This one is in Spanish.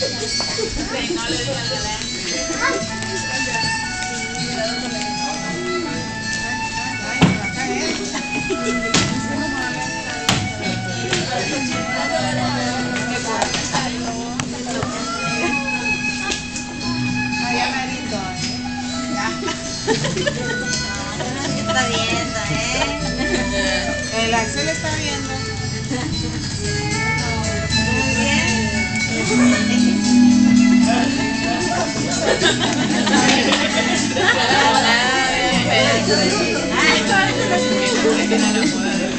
Sí, no le digan nada. Está viendo, El Axel está viendo. Muy bien. Ay,